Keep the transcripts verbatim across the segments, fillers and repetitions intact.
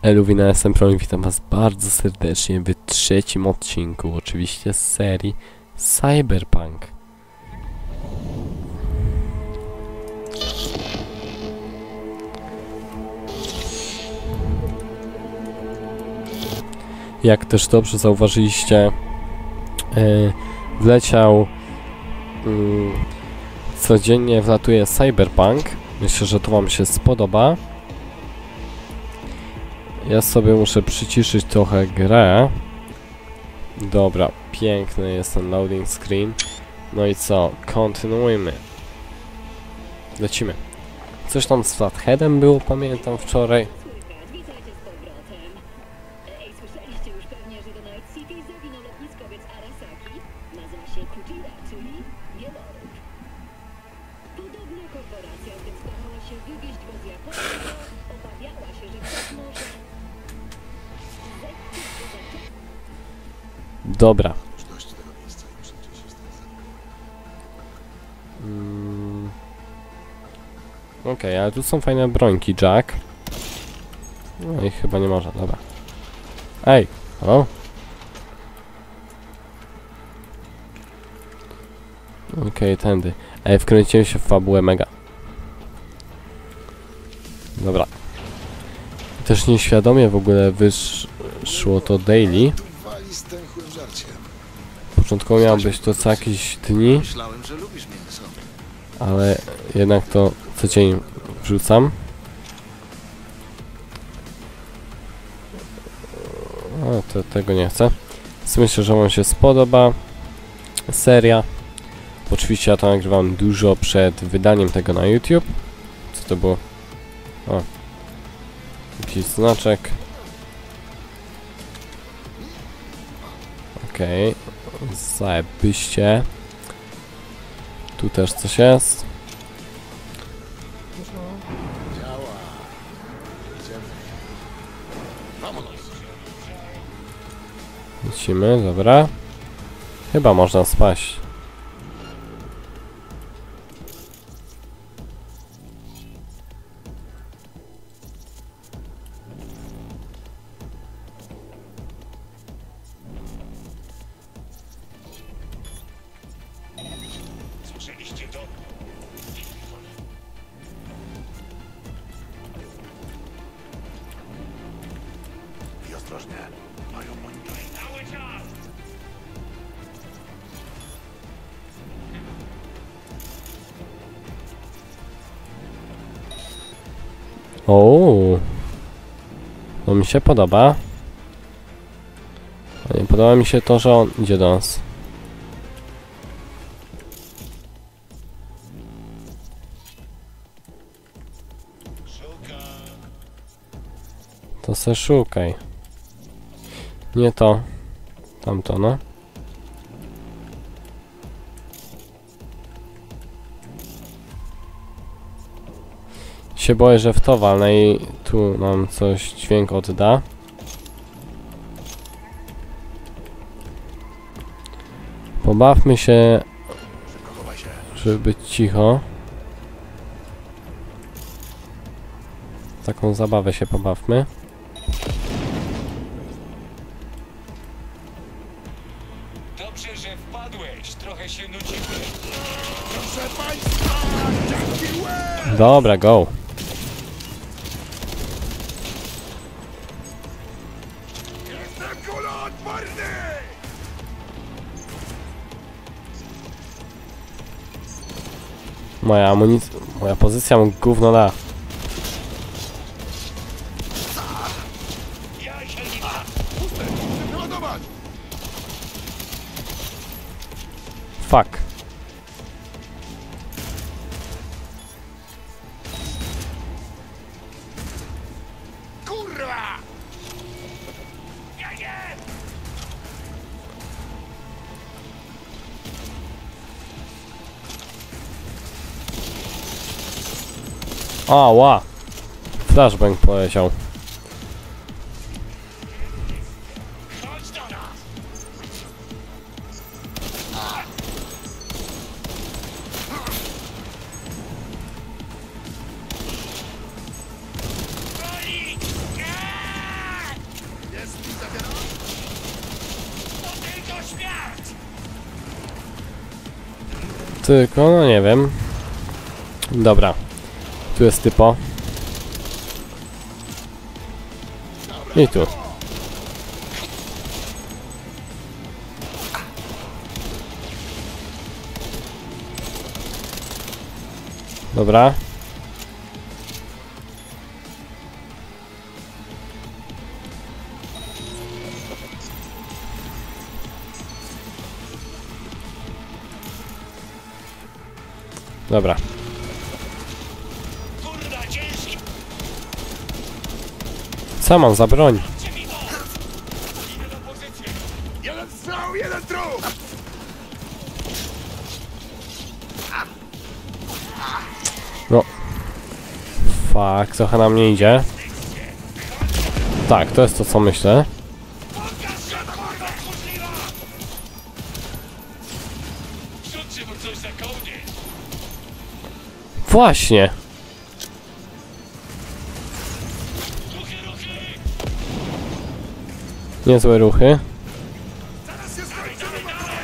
Luwina, jestem Promi, witam was bardzo serdecznie w trzecim odcinku, oczywiście z serii Cyberpunk. Jak też dobrze zauważyliście, yy, wleciał, yy, codziennie wlatuje Cyberpunk. Myślę, że to wam się spodoba. Ja sobie muszę przyciszyć trochę grę. Dobra, piękny jest ten loading screen. No i co? Kontynuujmy. Lecimy. Coś tam z Flatheadem było, pamiętam wczoraj. Witajcie z powrotem. Ej, słyszeliście już pewnie, że do Night City zawinął lotniskowiec Arasaki. Nazywa się Kujira, czyli wieloryb. Podobno korporacja zdecydowała się wywieźć go z Japonii, bo obawiała się, że ktoś może... Dobra. Mm. Okej, okay, ale tu są fajne brońki, Jack. No i chyba nie można, dobra. Ej, halo? Okej, okay, tędy. Ej, wkręciłem się w fabułę mega. Dobra. Też nieświadomie w ogóle wyszło to daily. Początkowo miało być to co jakieś dni, ale jednak to co dzień wrzucam. O, to, tego nie chcę. Myślę, że wam się spodoba seria. Oczywiście ja to nagrywam dużo przed wydaniem tego na YouTube. Co to było? O, jakiś znaczek. Okej, okay. Zajebiście. Tu też coś jest. Lecimy, dobra. Chyba można spaść. Słyszeliście to? I ostrożnie, mają monitoring cały czas! O, to mi się podoba. Nie podoba mi się to, że on idzie do nas. To se szukaj. Nie to. Tamto, no. Się boję, że w to walnę i tu nam coś dźwięk odda. Pobawmy się, żeby być cicho. Taką zabawę się pobawmy. Dobrze, że wpadłeś. Trochę się nudziłem. Proszę państwa! Dobra, go. Jestem kuloodporny! Moja amunicja, moja pozycja mu gówno da. Fuck. Kurwa! O, ła. Flashbang poleciał. Tylko, no nie wiem. Dobra. Tu jest typo. I tu. Dobra. Dobra. Co mam za broń? Jeden strzał, jeden trup! No. Fuck, trochę nam nie idzie. Tak, to jest to, co myślę. Właśnie. Niezłe ruchy. Zaraz się skończymy!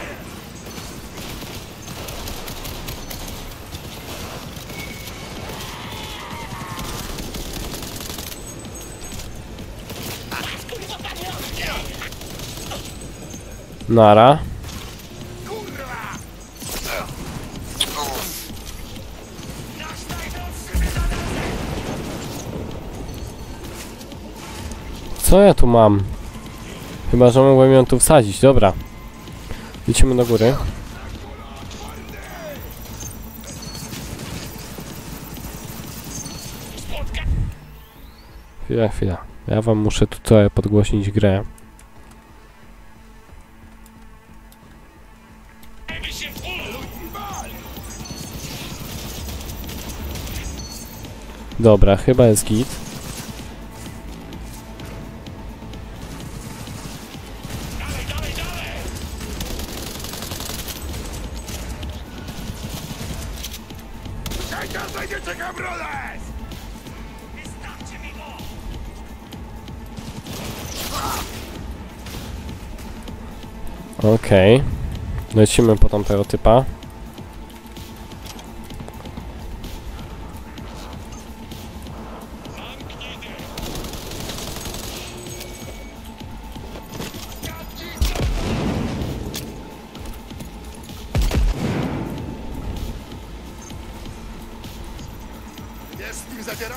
Nara. Kurwa! Co ja tu mam? Chyba, że mogłem ją tu wsadzić. Dobra. Lecimy do góry. Chwila, chwila. Ja wam muszę tu trochę podgłośnić grę. Dobra, chyba jest git. Czekaj, będzie czekał Broles! Wystawcie mi go! Okej. Lecimy po tamtego typa. Wiesz, z kim zadzierasz?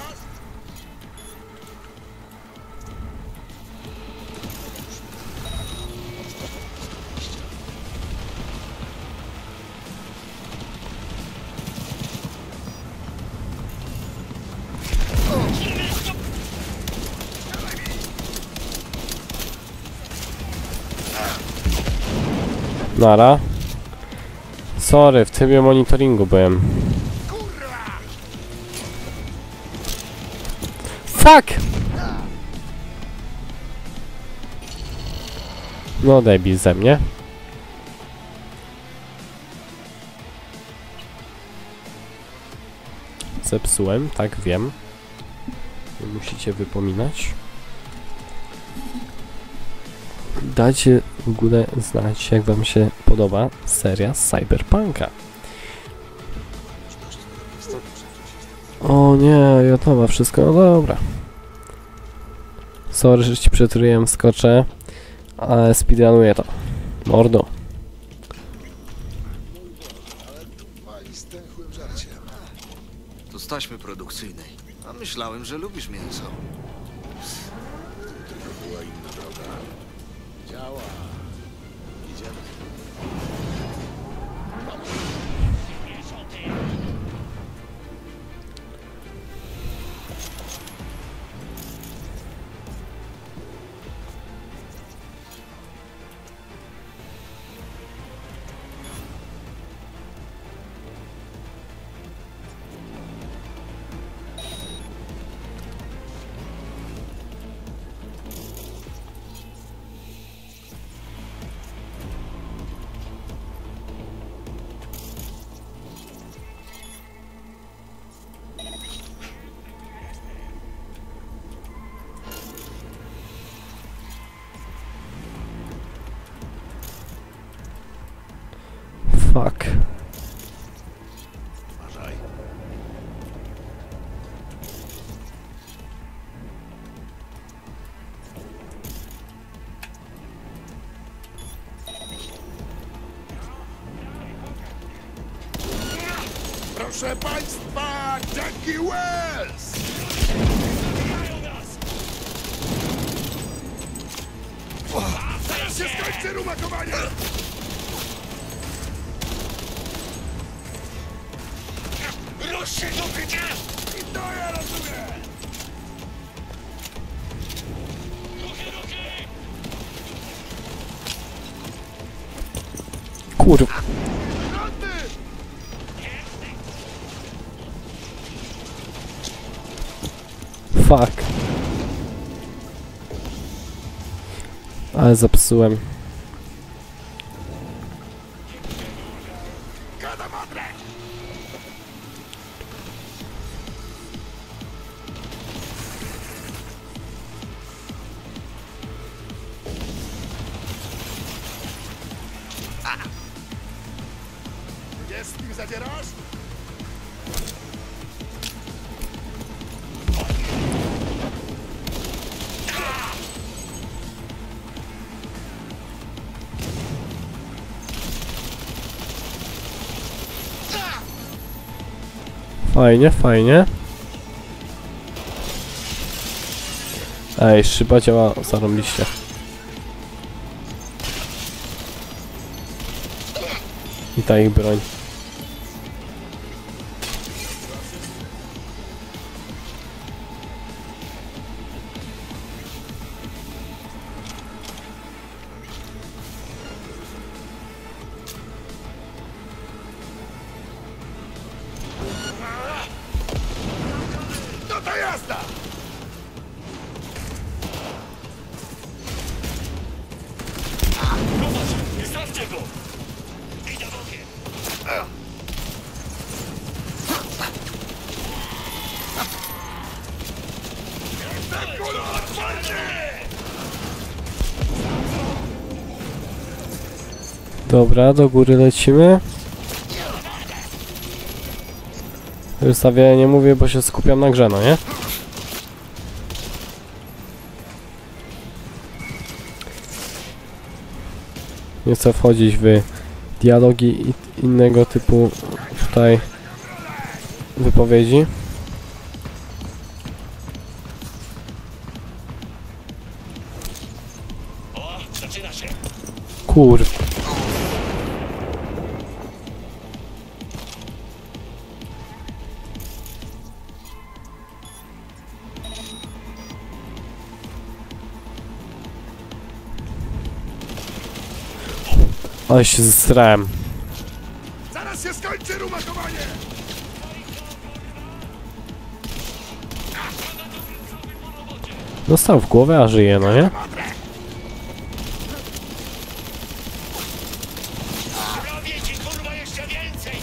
Nara. Sorry, w trybie monitoringu byłem. Kurwa! Fuck! No debil ze mnie. Zepsułem, tak wiem. Nie musicie wypominać. Dajcie w ogóle znać, jak wam się podoba seria z Cyberpunka. O nie, gotowa wszystko, no dobra. Sorry, że ci przetruję skoczę, ale speedrunuję to. Mordo. Wali z tęchłym żarciem. To z taśmy produkcyjnej. A myślałem, że lubisz mięso. Tylko była inna droga. Działa. Idziemy. Fuck. Proszę państwa, Jackie Wells! Zaraz się skończy rumakowanie! Rusz się do pycia! I to ja rozumiem! Ruchy, ruchy! Kurwa. Roty! Fuck. Ale zepsułem. Gada madre! Jest z kim zadzierasz? Fajnie, fajnie. Ej, szyba działa zarąbiście. I ta ich broń. No to jazda! Popatrz, stawcie go! Idę bokiem! Jestem kurwa otwarty! Dobra, do góry lecimy. Już za wiele nie mówię, bo się skupiam na grze, no nie? Nie chcę wchodzić w dialogi i innego typu tutaj wypowiedzi. O, zaczyna się! Kur... Ale się zesrałem. Zaraz się skończy rumakowanie! Dostał w głowę, a żyje, no nie? Robię ci kurwa jeszcze więcej!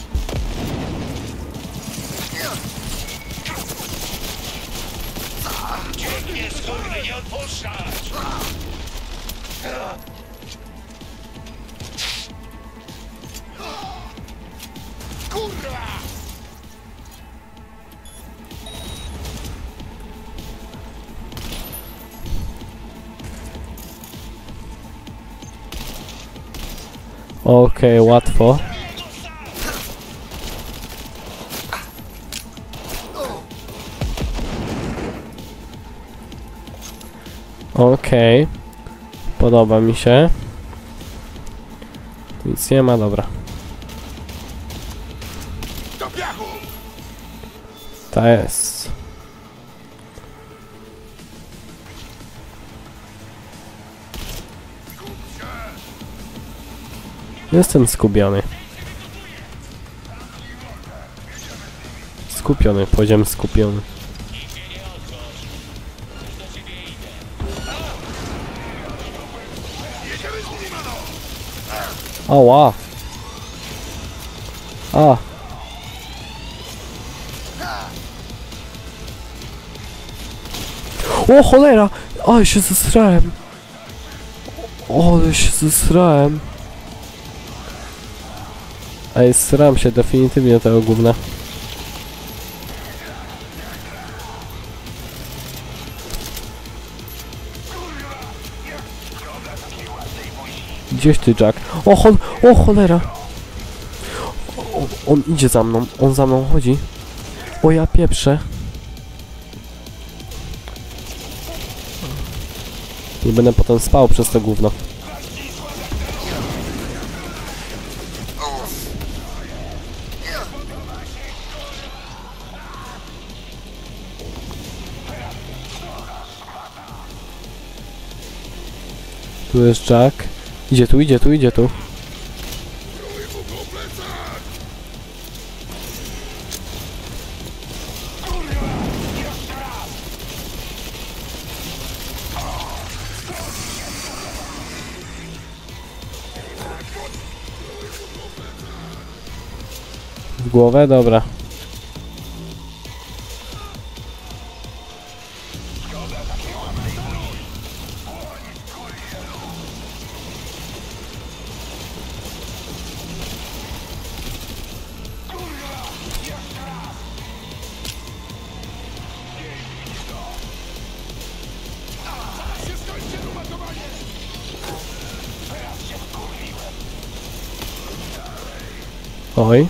Dziękuję, skurwy, nie odpuszczać! Kurwa! Okej, łatwo. Okej. Podoba mi się. Nic nie ma, dobra. Do piachu! Ta jest. Jestem skupiony. Skupiony, powiedziałem skupiony. Jedziemy z nimi, mano! Ała! A! O cholera! Ale się zesrałem! Ale się zesrałem! Ej, sram się definitywnie do tego gówna. Gdzieś ty, Jack? O, chol o cholera! O, on idzie za mną, on za mną chodzi. O ja pieprzę. Nie będę potem spał przez to gówno. Tu jest Jack. Idzie tu, idzie tu, idzie tu. W głowę? Dobra. Oj.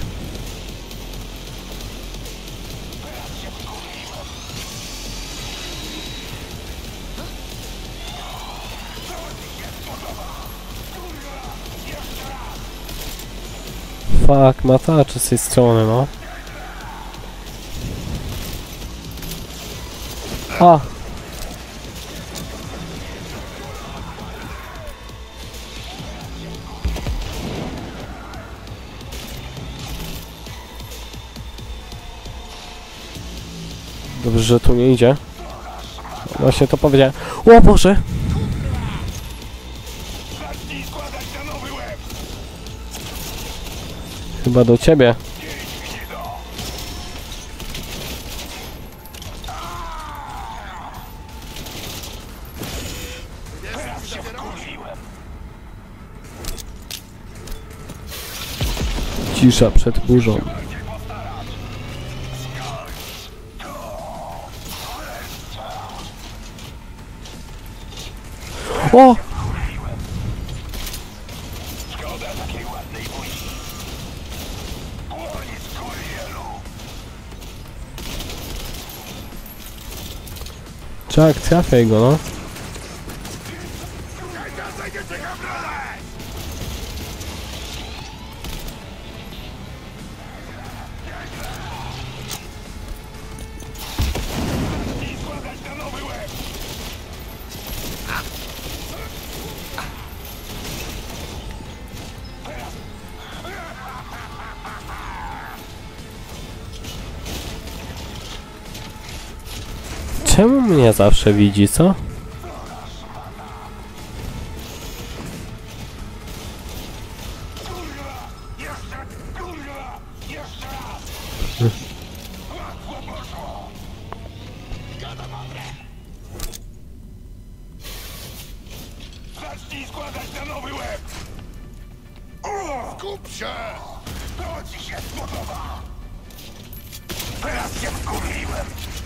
Fuck, ma tarczę z tej strony, no. A! Dobrze, że tu nie idzie. Właśnie to powiedziałem. O Boże! Chyba do ciebie. Cisza przed burzą. O! Jack, trafiaj go, no. Czemu mnie zawsze widzi, co? Zacznij składać na nowy łeb! Skup się! To ci się spodoba! Teraz się wkurwiłem!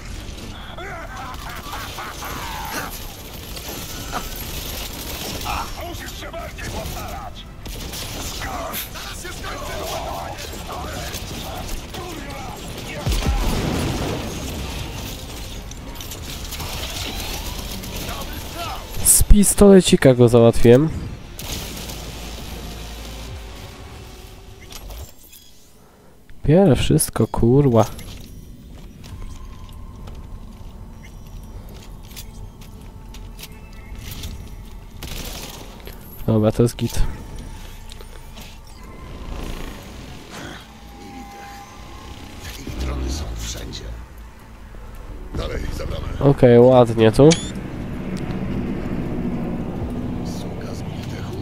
Musisz się bardziej postarać! Teraz się skończy ładowanie! Kurwa! Z pistolecika go załatwiłem. Bierę wszystko, kurwa. Dobra, to jest git. Elektrony są wszędzie. Dalej, za bramę. Okej, okay, ładnie tu. Sługa z Militechu.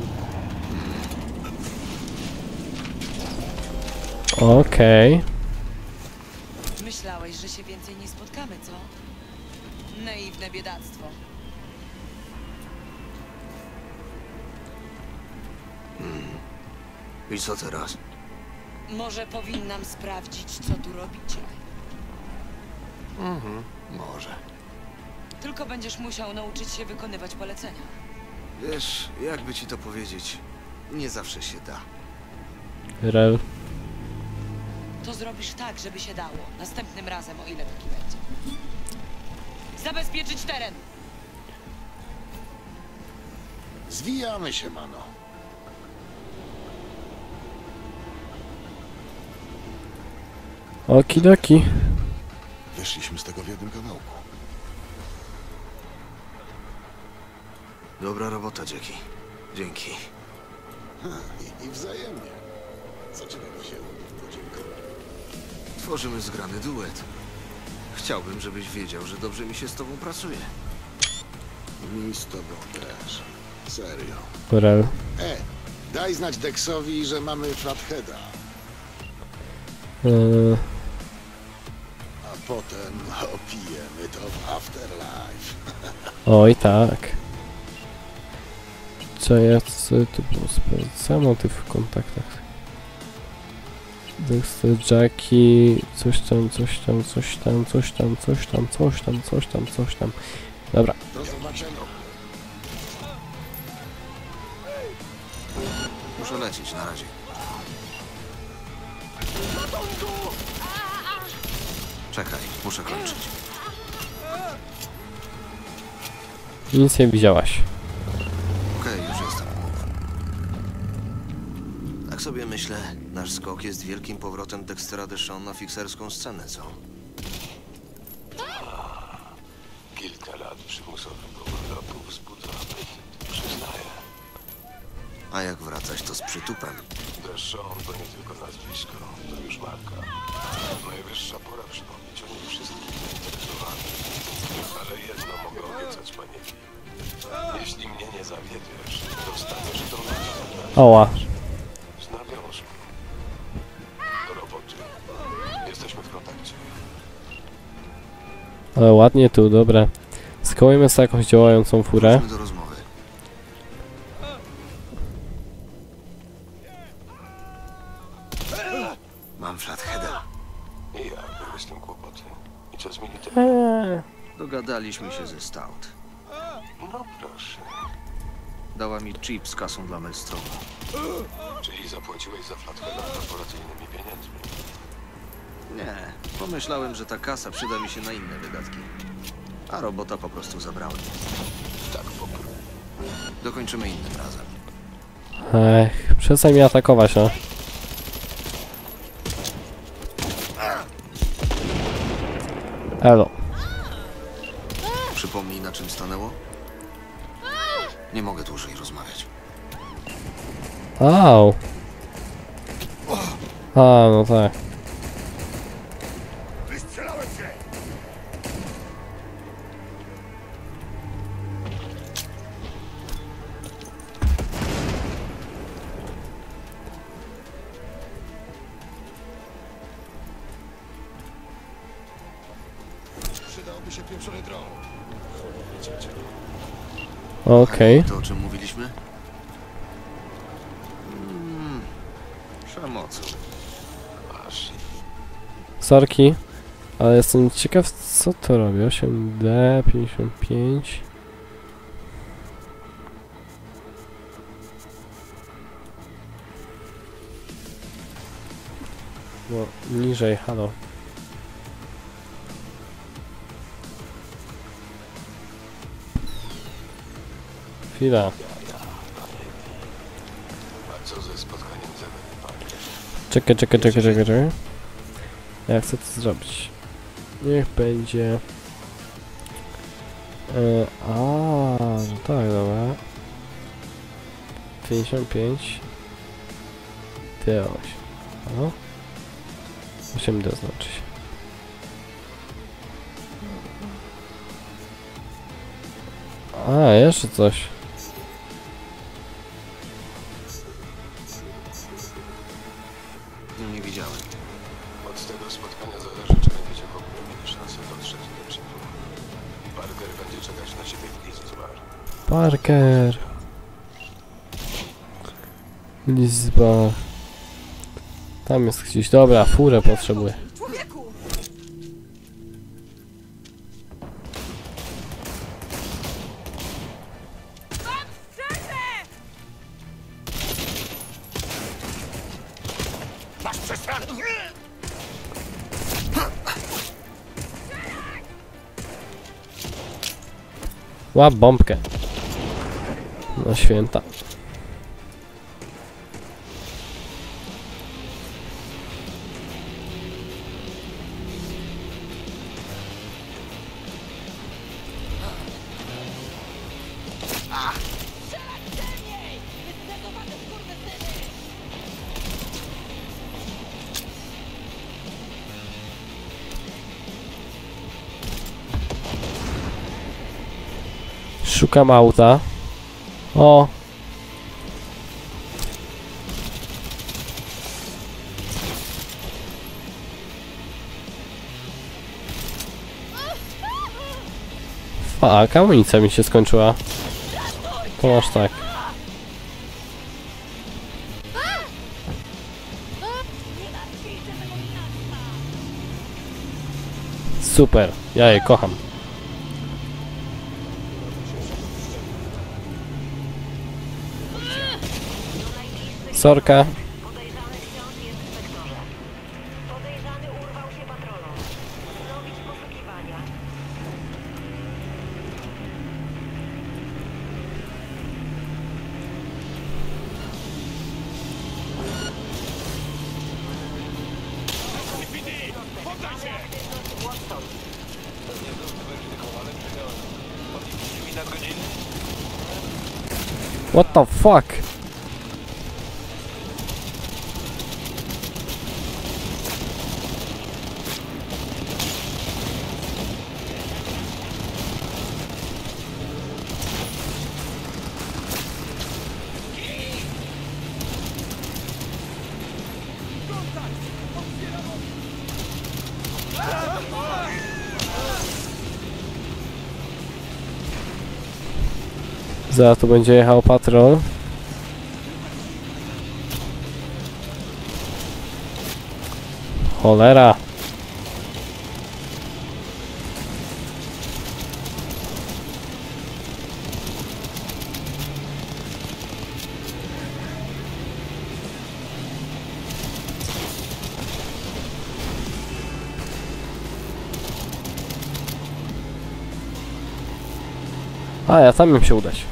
Okej. Okay. Myślałeś, że się więcej nie spotkamy, co? Naiwne biedactwo. I co teraz? Może powinnam sprawdzić, co tu robicie. Mhm, może. Tylko będziesz musiał nauczyć się wykonywać polecenia. Wiesz, jakby ci to powiedzieć, nie zawsze się da. Rel. to zrobisz tak, żeby się dało. Następnym razem, o ile taki będzie. Zabezpieczyć teren! Zwijamy się, mano. Okidoki. Wyszliśmy z tego w jednym kawałku. Dobra robota, Jackie. Dzięki. Ha, i, I wzajemnie. Co ci bym wziął? Podziękować. Tworzymy zgrany duet. Chciałbym, żebyś wiedział, że dobrze mi się z tobą pracuje. Mi z tobą też. Serio. Rel. E, daj znać Dexowi, że mamy Flatheada. Yy, A potem opijemy to w Afterlife. oj tak. Co ja co tu było sprawdzam motyw w kontaktach. Dexter, Jackie, coś tam, coś tam, coś tam, coś tam, coś tam, coś tam, coś tam, coś tam. Dobra. Do zobaczenia. Muszę lecieć na razie. Czekaj, muszę kończyć. Nic nie widziałaś. Okej, już jestem. Tak sobie myślę, nasz skok jest wielkim powrotem Dextera Deshawn na fikserską scenę, co? Kilka lat przymusowego urlopu wzbudza apetyt, przyznaję. A jak wracać, to z przytupem. Deshawn to nie tylko nazwisko, to już marka. Najwyższa pora przypomnieć o nim wszystkim zainteresowanym. Ale jedno mogę obiecać, panie Wi. Jeśli mnie nie zawiedziesz, dostaniesz to na Oła. z nawiązką. Do roboty. Jesteśmy w kontakcie. Ale ładnie tu, dobra. Skołujmy sobie jakąś działającą furę. Wróćmy do rozmowy. Mam Flatheada. I ja były z tym kłopoty. I co z militem? Eee. Dogadaliśmy się ze Stout. No proszę. Dała mi chip z kasą dla Maelstromu. Czyli zapłaciłeś za Flatheada korporacyjnymi pieniędzmi? Nie, pomyślałem, że ta kasa przyda mi się na inne wydatki. A robota po prostu zabrałem. Tak po prostu. Dokończymy innym razem. Ech, przestań mnie atakować, no. Elo. Przypomnij, na czym stanęło? Nie mogę dłużej rozmawiać. Au. A, no tak. Wystrzelałem się! Przydałoby się pieprzony dron. Okej. To, o czym mówiliśmy? Hmm, przemocą. Masz. Sorki. Ale jestem ciekaw, co to robi. osiem D, pięćdziesiąt pięć. No, niżej, halo. Chwila. A co ze spotkaniem z Evelyn Parker? Czekaj, czekaj, czekaj, czekaj, czekaj. Ja chcę to zrobić. Niech będzie... E, a, no tak, dobra. pięćdziesiąt pięć. D osiem. No. osiem D znaczy się. A, jeszcze coś. No nie widziałem. Od tego spotkania zależy, czy będziecie w ogóle mieli szansę dotrzeć do przodu. Parker będzie czekać na ciebie w Liz Bar. Parker. Lizba. Tam jest gdzieś. Dobra, furę potrzebuję. Człowieku! Masz przestrzeń! Łap bombkę. Na święta. Szukam auta. O! Fuck, amunicja mi się skończyła. To masz tak. Super, ja je kocham. Sorka. Podejrzany wciąż jest w sektorze. Podejrzany urwał się patrolą. Zrobić poszukiwania. What the fuck? Zaraz tu będzie jechał patrol. Cholera. A, ja sam im się udać.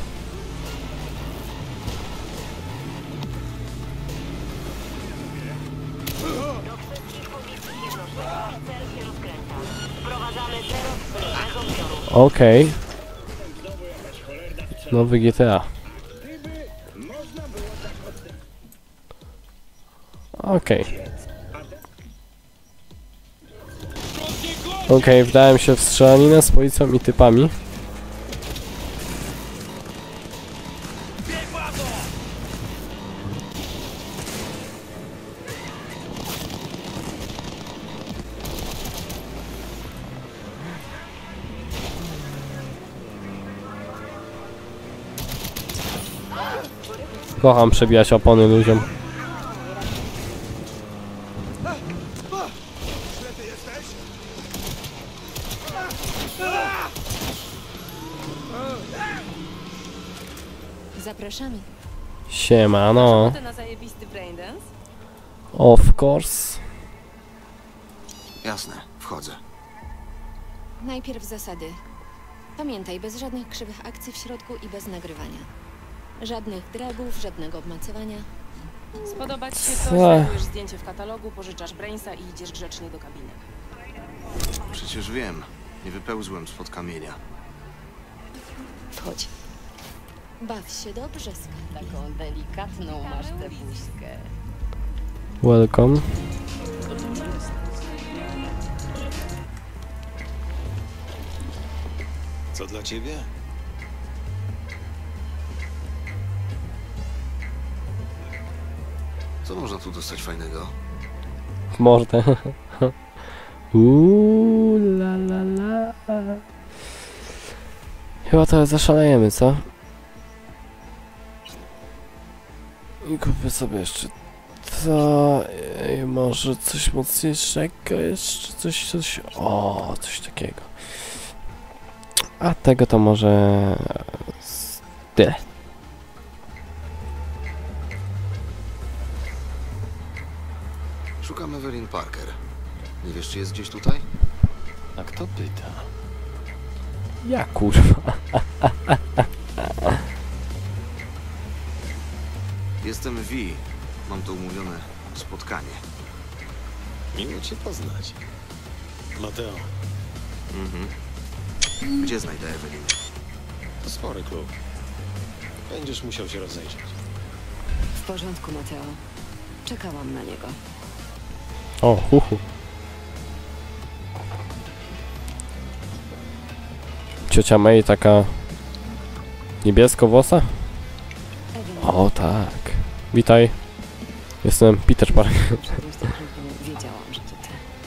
Okej. Nowy G T A. Okej. Okej, wdałem się w strzelaninę z policją i typami. Kocham przebijać opony ludziom. Zapraszamy. Siemano. To na zajebisty braindance? Of course. Jasne, wchodzę. Najpierw zasady. Pamiętaj, bez żadnych krzywych akcji w środku i bez nagrywania. Żadnych dragów, żadnego obmacywania. Spodoba ci się Co? coś, znajdujesz zdjęcie w katalogu, pożyczasz brainsa i idziesz grzecznie do kabiny. Przecież wiem. Nie wypełzłem spod kamienia. Wchodź. Baw się dobrze, skarbie. Taką delikatną masz tę buźkę. Welcome. Co dla ciebie? Co można tu dostać fajnego? W mordę. Uuu, la la la. Chyba to zaszalejemy, co? I kupię sobie jeszcze to. I może coś mocniejszego, jeszcze coś, coś. O, coś takiego. A tego to może. Tyle. Szukam Evelyn Parker. Nie wiesz, czy jest gdzieś tutaj? A kto pyta? Ja kurwa. Jestem Vi. Mam tu umówione spotkanie. Miło cię poznać. Mateo, Mhm. Gdzie znajdę Ewelinę? to spory klub. Będziesz musiał się rozejrzeć. W porządku, Mateo. Czekałam na niego. O, huhu. Ciocia May taka niebiesko-włosa? Ewelina, O tak. Witaj. Jestem Peter Parker. wszedłeś do klubu. Wiedziałam, że to ty.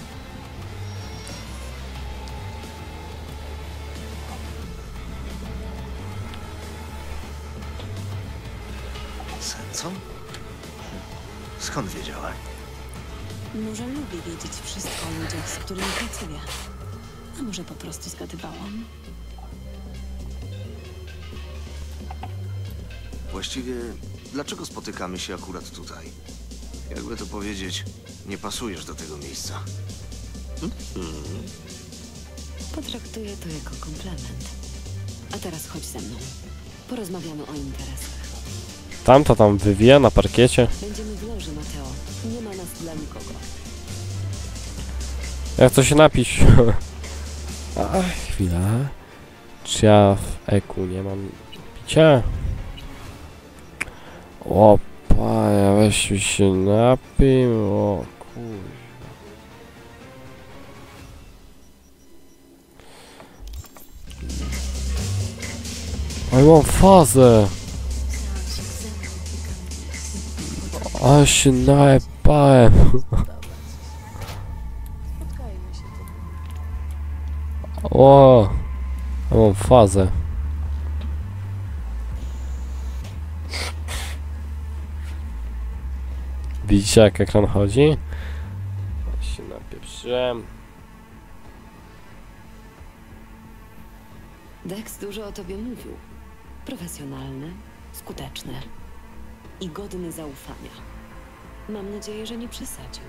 Co? Skąd wiedziałaś? Może lubię wiedzieć wszystko o ludziach, z którymi pracuję. A może po prostu zgadywałam? Właściwie, dlaczego spotykamy się akurat tutaj? Jakby to powiedzieć, nie pasujesz do tego miejsca. Potraktuję to jako komplement. A teraz chodź ze mną. Porozmawiamy o interesach. Tamta tam wywija na parkiecie. Będziemy w loży, Mateo. Nie ma nas dla nikogo. Ja chcę się napić. A, chwila. Czy ja w eku nie mam picia? O, panie, weź mi się napij. O, kurwa. Oj, mam fazę. Ale się najebałem. O, ja mam fazę. Widzicie, jak ekran chodzi? Ja się napieprzyłem. Dex dużo o tobie mówił. Profesjonalny, skuteczny i godny zaufania. Mam nadzieję, że nie przesadził.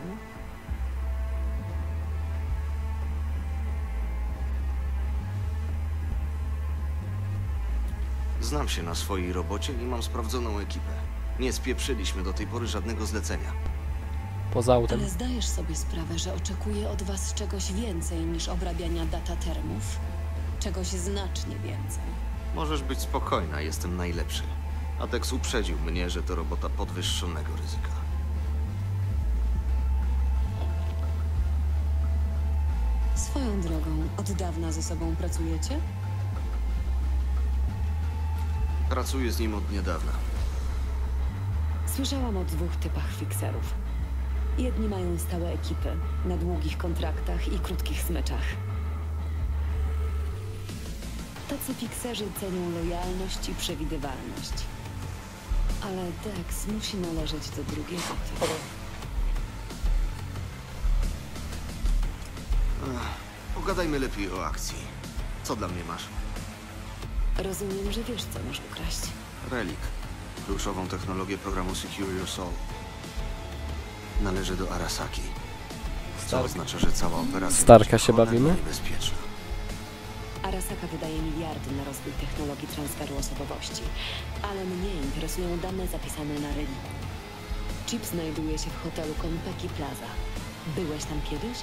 Znam się na swojej robocie i mam sprawdzoną ekipę. Nie spieprzyliśmy do tej pory żadnego zlecenia. Poza autem. Ale zdajesz sobie sprawę, że oczekuję od was czegoś więcej niż obrabiania datatermów? Czegoś znacznie więcej. Możesz być spokojna, jestem najlepszy. Atex uprzedził mnie, że to robota podwyższonego ryzyka. Swoją drogą, od dawna ze sobą pracujecie? Pracuję z nim od niedawna. Słyszałam o dwóch typach fikserów. Jedni mają stałe ekipy na długich kontraktach i krótkich smyczach. Tacy fikserzy cenią lojalność i przewidywalność. Ale Dex musi należeć do drugiego typu. Pogadajmy lepiej o akcji. Co dla mnie masz? Rozumiem, że wiesz, co masz ukraść. Relik. Kluczową technologię programu Secure Your Soul. Należy do Arasaki. Co oznacza, że cała operacja Starka będzie się cholernie bawimy? niebezpieczna. Arasaka wydaje miliardy na rozwój technologii transferu osobowości, ale mnie interesują dane zapisane na reliku. Chip znajduje się w hotelu Konpeki Plaza. Byłeś tam kiedyś?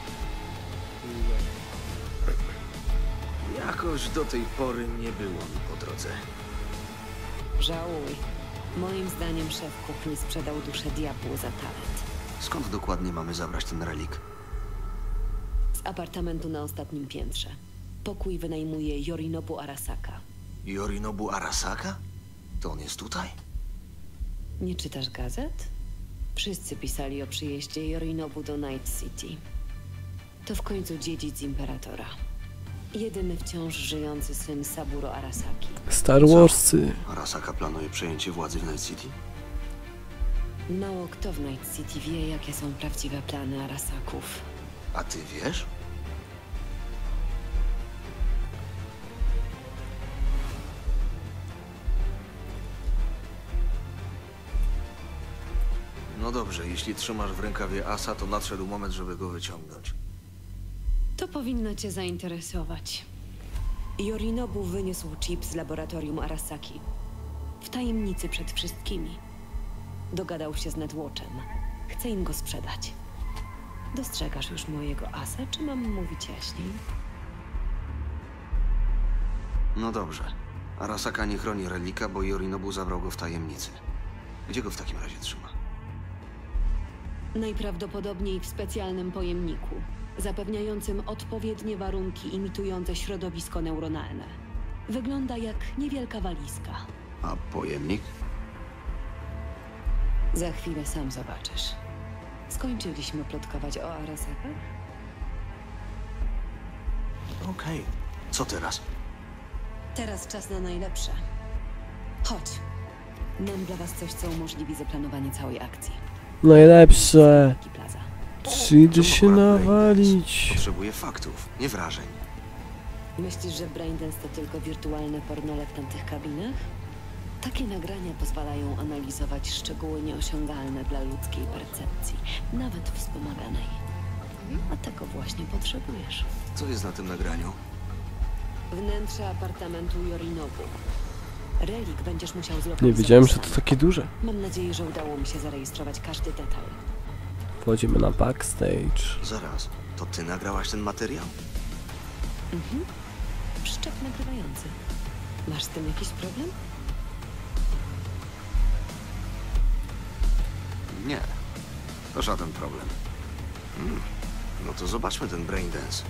Jakoś do tej pory nie było mi po drodze. Żałuj. Moim zdaniem szef kuchni sprzedał duszę diabłu za talent. Skąd dokładnie mamy zabrać ten relik? Z apartamentu na ostatnim piętrze. Pokój wynajmuje Yorinobu Arasaka. Yorinobu Arasaka? To on jest tutaj? Nie czytasz gazet? Wszyscy pisali o przyjeździe Yorinobu do Night City. To w końcu dziedzic imperatora. Jedyny wciąż żyjący syn Saburo Arasaki. Star Warsy. Arasaka planuje przejęcie władzy w Night City? Mało kto w Night City wie, jakie są prawdziwe plany Arasaków. A ty wiesz? No dobrze, jeśli trzymasz w rękawie asa, to nadszedł moment, żeby go wyciągnąć. To powinno cię zainteresować. Yorinobu wyniósł chip z laboratorium Arasaki. W tajemnicy przed wszystkimi. Dogadał się z Netwatchem. Chce im go sprzedać. Dostrzegasz już mojego asa, czy mam mówić jaśniej? No dobrze. Arasaka nie chroni relika, bo Yorinobu zabrał go w tajemnicy. Gdzie go w takim razie trzyma? Najprawdopodobniej w specjalnym pojemniku, zapewniającym odpowiednie warunki imitujące środowisko neuronalne. Wygląda jak niewielka walizka. A pojemnik? Za chwilę sam zobaczysz. Skończyliśmy plotkować o Arasakach? Okej. Co teraz? Teraz czas na najlepsze. Chodź. Mam dla was coś, co umożliwi zaplanowanie całej akcji. Najlepsze. Peki Plaza. Przyjdzie się Czemu akurat nawalić. Potrzebuję faktów, nie wrażeń. Myślisz, że Braindance to tylko wirtualne pornole w tamtych kabinach? Takie nagrania pozwalają analizować szczegóły nieosiągalne dla ludzkiej percepcji, nawet wspomaganej. A tego właśnie potrzebujesz. Co jest na tym nagraniu? Wnętrze apartamentu Yorinobu. Relik będziesz musiał zlokalizować. Nie wiedziałem, że sam. to takie duże. Mam nadzieję, że udało mi się zarejestrować każdy detal. Wchodzimy na backstage. Zaraz, to ty nagrałaś ten materiał? Mhm. Szczep nagrywający. Masz z tym jakiś problem? Nie, to żaden problem. Hmm. No to zobaczmy ten Braindance.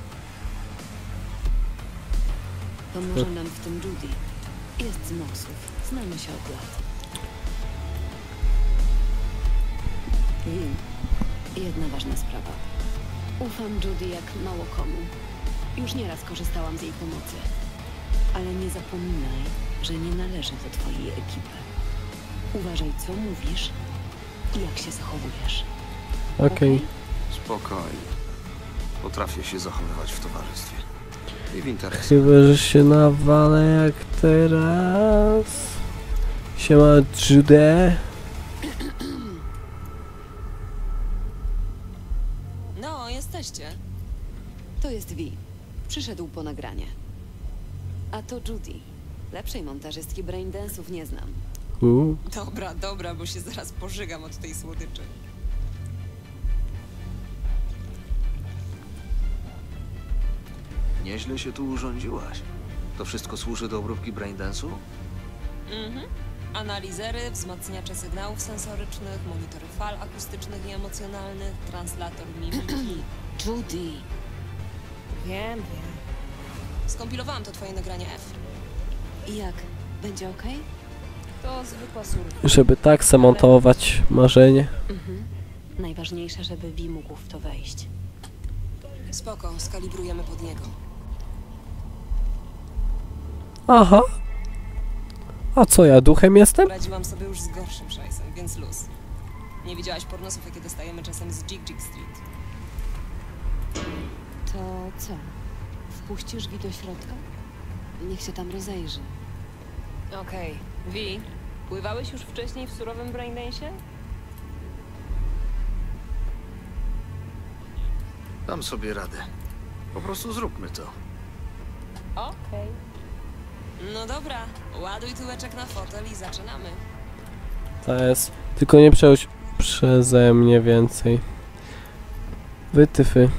Pomoże nam w tym Judy. Jest z Noxów. Znamy się od lat. Wiem. Jedna ważna sprawa. Ufam Judy jak mało komu. Już nieraz korzystałam z jej pomocy. Ale nie zapominaj, że nie należy do twojej ekipy. Uważaj, co mówisz i jak się zachowujesz. Okej. Spokojnie. Potrafię się zachowywać w towarzystwie. I w interesie. Chyba, że się nawalę jak teraz. Siema, Jude. No, jesteście. To jest Vi. Przyszedł po nagranie. A to Judy. Lepszej montażystki Braindance'ów nie znam. U, Dobra, dobra, bo się zaraz pożygam od tej słodyczy. Nieźle się tu urządziłaś. To wszystko służy do obróbki Braindance'u? Mhm. Analizery, wzmacniacze sygnałów sensorycznych, monitory fal akustycznych i emocjonalnych, translator mimiki. Judy! Wiem, wiem. Skompilowałam to twoje nagranie F. I jak? Będzie okej? To zwykła surwa. żeby tak zamontować marzenie. Mhm. Najważniejsze, żeby Vi mógł w to wejść. Spoko, skalibrujemy pod niego. Aha. A co, ja duchem jestem? Radziłam sobie już z gorszym szajsem, więc luz. Nie widziałaś pornosów, jakie dostajemy czasem z Jig Jig Street. To co? Wpuścisz Vi do środka? Niech się tam rozejrzy. Okej. Vi, pływałeś już wcześniej w surowym braindance'ie? Dam sobie radę. Po prostu zróbmy to. Okej. No dobra, ładuj tyłeczek na fotel i zaczynamy. To jest. Tylko nie przechodź przeze mnie więcej. Wytyfy.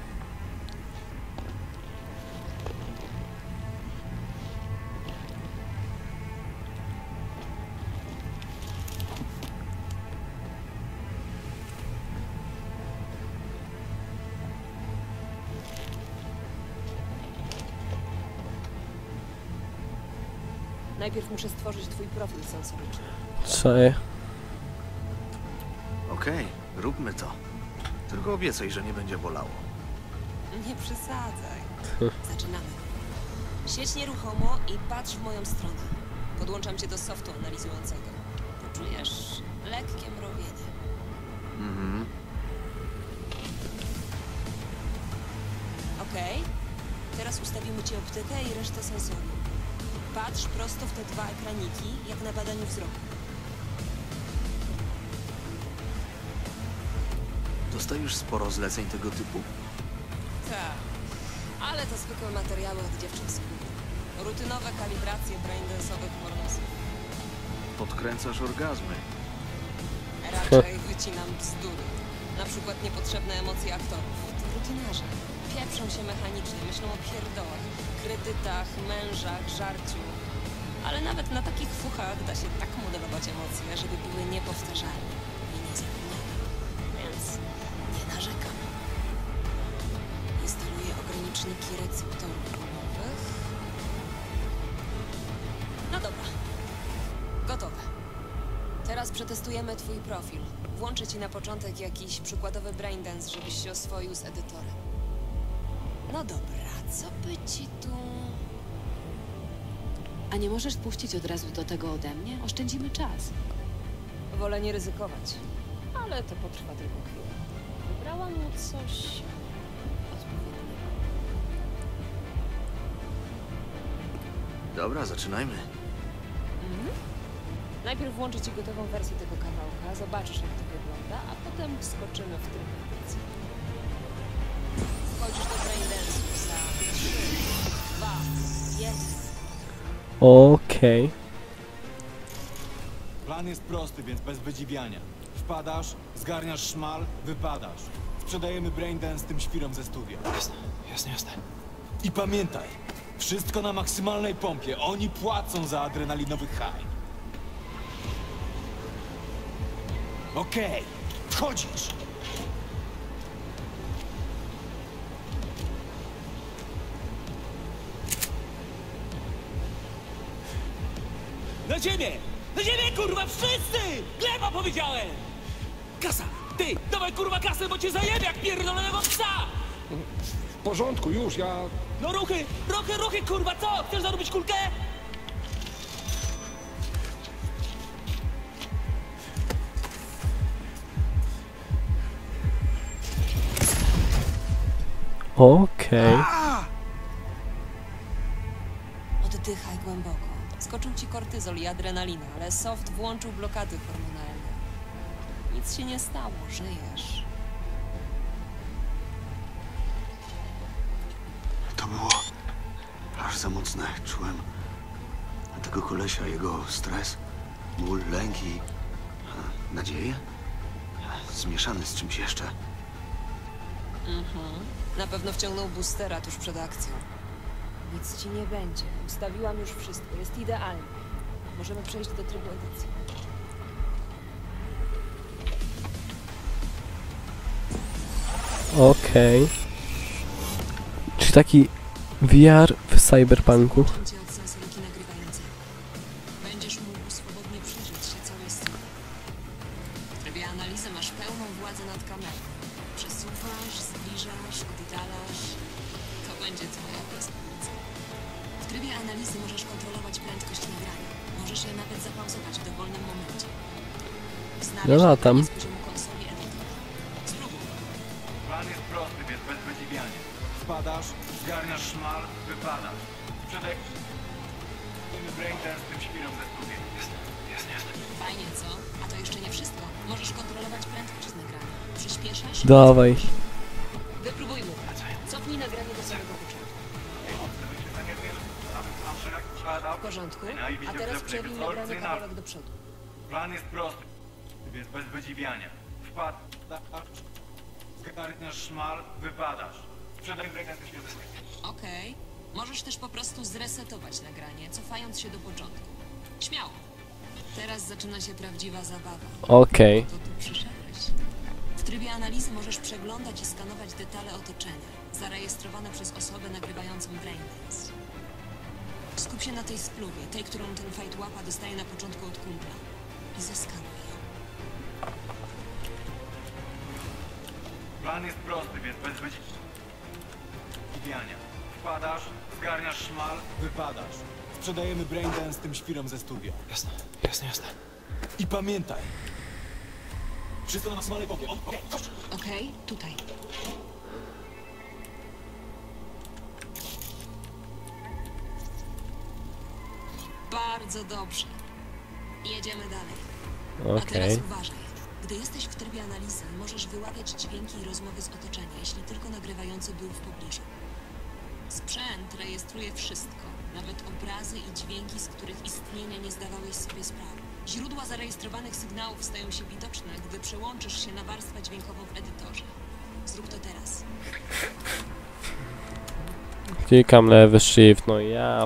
Najpierw muszę stworzyć twój profil sensoryczny. Czaję. Okej, róbmy to. Tylko obiecaj, że nie będzie bolało. Nie przesadzaj. Zaczynamy. Siedź nieruchomo i patrz w moją stronę. Podłączam cię do softu analizującego. Poczujesz lekkie mrowienie. Mhm. Okej. Teraz ustawimy ci optykę i resztę sensorium. Patrz prosto w te dwa ekraniki, jak na badaniu wzroku. Dostajesz sporo zleceń tego typu? Tak. Ale to zwykłe materiały od dziewczyn z klubu. Rutynowe kalibracje braindance'owych pornosów. Podkręcasz orgazmy. Raczej wycinam bzdury. Na przykład niepotrzebne emocje aktorów. To rutynarze. Pieprzą się mechanicznie, myślą o pierdołach, kredytach, mężach, żarciu. Ale nawet na takich fuchach da się tak modelować emocje, żeby były niepowtarzalne i niezapomniane. Więc nie narzekam. Instaluję ograniczniki receptorów rumowych. No dobra. Gotowe. Teraz przetestujemy twój profil. Włączę ci na początek jakiś przykładowy braindance, żebyś się oswoił z edytorem. No dobra, co by ci tu... A nie możesz puścić od razu do tego ode mnie? Oszczędzimy czas. Wolę nie ryzykować, ale to potrwa tylko chwilę. Wybrałam mu coś odpowiedniego. Dobra, zaczynajmy. Mhm. Najpierw włączę ci gotową wersję tego kawałka, zobaczysz jak to wygląda, a potem wskoczymy w tryb edycji. Wchodzisz do braindance'u za trzy, dwa, jeden. Okej. Plan jest prosty, więc bez wydziwiania. Wpadasz, zgarniasz szmal, wypadasz. Sprzedajemy braindance tym świrom ze studia. Jasne, jasne, jasne. I pamiętaj, wszystko na maksymalnej pompie. Oni płacą za adrenalinowy high. Okej, wchodzisz! Na ziemię! Na ziemię, kurwa, wszyscy! Gleba powiedziałem! Kasa! Ty, dawaj, kurwa, kasę, bo cię zajebie jak pierdolonego psa! W porządku, już, ja... No ruchy, ruchy, ruchy, kurwa, co? Chcesz zarobić kulkę? Okej. Oddychaj głęboko. Skoczył ci kortyzol i adrenalina, ale Soft włączył blokady hormonalne. Nic się nie stało, żyjesz. To było aż za mocne. Czułem tego kolesia, jego stres, ból, lęk i e, nadzieję. Zmieszany z czymś jeszcze. Mhm. Na pewno wciągnął boostera tuż przed akcją. Nic ci nie będzie. Ustawiłam już wszystko. Jest idealnie. Możemy przejść do trybu edycji. Okej. Czy taki V R w cyberpunku? Odłączam cię od sensoriki nagrywającego. Będziesz mógł swobodnie przyjrzeć się całej scenie. W trybie analizy masz pełną władzę nad kamerą. Przesuwasz, zbliżasz, oddalasz. To będzie twoja piaskownica. W trybie analizy możesz kontrolować prędkość nagrania. Możesz je nawet zapauzować w dowolnym momencie. Znaleźć No latam. nagranie z poziomu konsoli edytora. Spróbuj. Plan jest prosty, więc bez wydziwiania. Wpadasz, zgarniasz szmal, wypadasz. Sprzedajemy braindance tym świrom ze studia. Jasne, jasne, jasne. Fajnie, co? A to jeszcze nie wszystko. Możesz kontrolować prędkość nagrania. Przyspieszasz? Dawaj. Wypróbujmy. Cofnij nagranie do samego początku. W porządku. A teraz przewij nagranie kawałek do przodu. Plan jest prosty, więc bez wydziwiania. Wpadasz, zgarniasz szmal, wypadasz. Sprzedaj braindance tym świrom ze studia. Okej. Możesz też po prostu zresetować nagranie, cofając się do początku. Śmiało. Teraz zaczyna się prawdziwa zabawa. Okej. To tu przyszedłeś. W trybie analizy możesz przeglądać i skanować detale otoczenia, zarejestrowane przez osobę nagrywającą braindance. Skup się na tej spluwie, tej, którą ten fight łapa dostaje na początku od kumpla. I zeskanuj ją. Plan jest prosty, więc bez wydziwiania. Wpadasz, zgarniasz szmal, wypadasz. Sprzedajemy braindance tym świrom ze studia. Jasne, jasne, jasne. I pamiętaj, wszystko na maksymalnej pompie. Okej, okay, chodź. Okej, tutaj. Bardzo dobrze. Jedziemy dalej. A teraz Okej. uważaj. Gdy jesteś w trybie analizy, możesz wyławiać dźwięki i rozmowy z otoczenia, jeśli tylko nagrywający był w pobliżu. Sprzęt rejestruje wszystko, Nawet obrazy i dźwięki, z których istnienia nie zdawałeś sobie sprawy. Źródła zarejestrowanych sygnałów stają się widoczne, gdy przełączysz się na warstwę dźwiękową w edytorze. Zrób to teraz. Klikam lewy shift, no ja...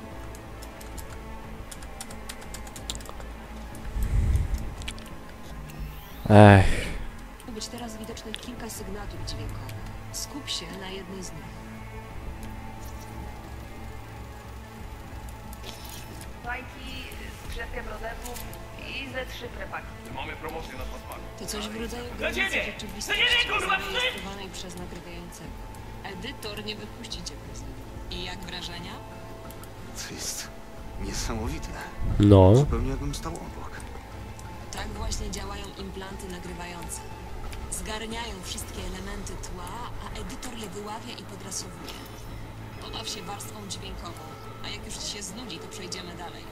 Ech. Ma być teraz widocznych kilka sygnatur dźwiękowych. Skup się na jednej z nich. Fajki, skrzepia brodewów i ze trzy prepaki. Mamy promocję na podpaku. To coś w rodzaju Dla granicy ciebie! rzeczywistości Dla ciebie, kurwa, zarejestrowanej przez nagrywającego. Edytor nie wypuści cię bez niej. I jak wrażenia? To jest niesamowite. No. Zupełnie jakbym stał obok. Tak właśnie działają implanty nagrywające. Zgarniają wszystkie elementy tła, a edytor je wyławia i podrasowuje. Pobaw się warstwą dźwiękową, a jak już ci się znudzi, to przejdziemy dalej.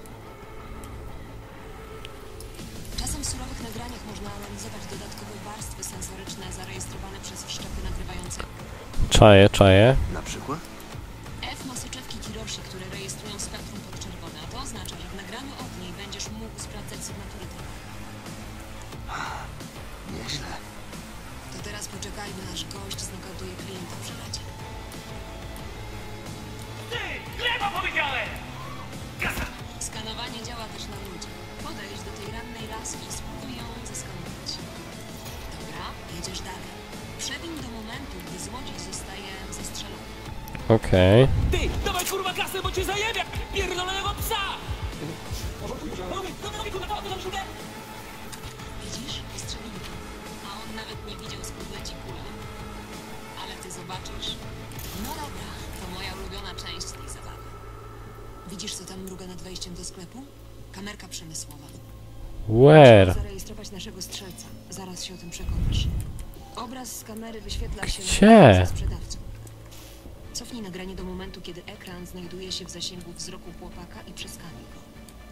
Czasem w surowych nagraniach można analizować dodatkowe warstwy sensoryczne zarejestrowane przez wszczepy nagrywające. Czaję, czaję. Na przykład? F ma soczewki Kiroshi, które rejestrują spektrum podczerwone, a to oznacza, że w nagraniu od niej będziesz mógł sprawdzać sygnatury tła. Nieźle. To teraz poczekajmy, aż gość znokautuje klienta przy radzie. Ty! Gleba powiedziałem! Kasa! Skanowanie działa też na ludzi. Podejdź do tej rannej laski i spróbuj ją zeskanować. Dobra, jedziesz dalej. Przebiń do momentu, gdy złodziej zostaje zastrzelony. Okej. Ty! Dawaj kurwa kasę, bo cię zajebie jak pierdolonego psa! Widzisz? Strzelili. A on nawet nie widział, skąd leci kula. Ale ty zobaczysz. No dobra, to moja ulubiona część tej zabawy. Widzisz, co tam mruga nad wejściem do sklepu? Kamerka przemysłowa. Where? Musimy zarejestrować naszego strzelca. Zaraz się o tym przekonasz. Obraz z kamery wyświetla się Gdzie? na ekranie ze sprzedawcą. Cofnij nagranie do momentu, kiedy ekran znajduje się w zasięgu wzroku chłopaka i przeskanuj go.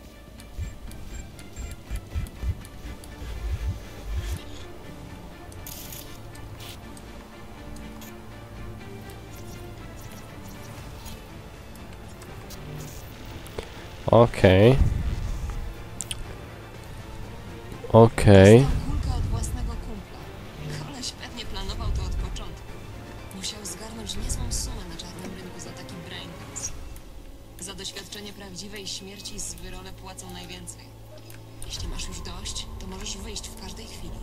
Okej. Okej. Dostał kulkę od własnego kumpla. Koleś pewnie planował to od początku. Musiał zgarnąć niezłą sumę na czarnym rynku za taki braindance. Za doświadczenie prawdziwej śmierci z wyrole płacą najwięcej. Jeśli masz już dość, to możesz wyjść w każdej chwili.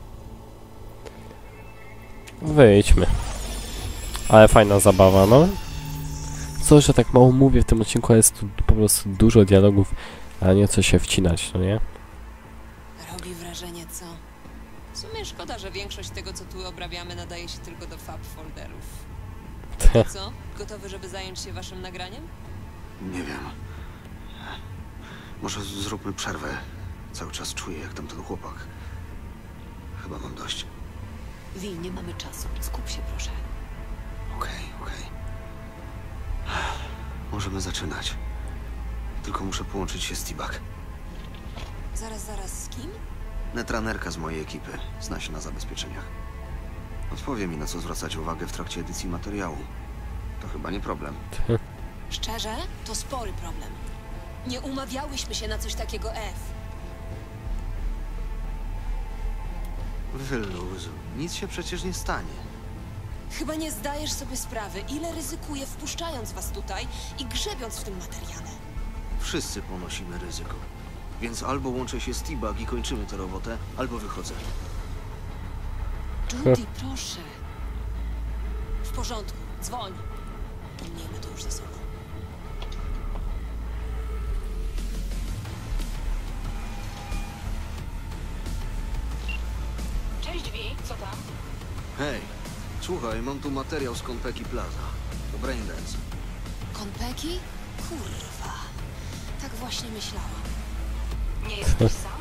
Wyjdźmy. Ale fajna zabawa, no. Co, że tak mało mówię w tym odcinku, ale jest tu po prostu dużo dialogów, a nie co się wcinać, no nie? Robi wrażenie, co? W sumie szkoda, że większość tego, co tu obrabiamy, nadaje się tylko do fab folderów. To co? Gotowy, żeby zająć się waszym nagraniem? Nie wiem. Może zróbmy przerwę. Cały czas czuję, jak tamten chłopak. Chyba mam dość. Wi, nie mamy czasu. Skup się, proszę. Okej, okej. Możemy zaczynać. Tylko muszę połączyć się z T-Bag. Zaraz, zaraz, z kim? Netranerka z mojej ekipy. Zna się na zabezpieczeniach. Odpowie mi, na co zwracać uwagę w trakcie edycji materiału. To chyba nie problem. Szczerze? To spory problem. Nie umawiałyśmy się na coś takiego, F. Wyluzuj. Nic się przecież nie stanie. Chyba nie zdajesz sobie sprawy, ile ryzykuję wpuszczając was tutaj i grzebiąc w tym materiale. Wszyscy ponosimy ryzyko. Więc albo łączę się z T-Bag i kończymy tę robotę, albo wychodzę. Judy, proszę. W porządku, dzwoń. Miejmy to już za sobą. Cześć, Wi, co tam? Hej, słuchaj, mam tu materiał z Konpeki Plaza. To Braindance. Konpeki? Kurwa. Tak właśnie myślałam. Nie jesteś sam?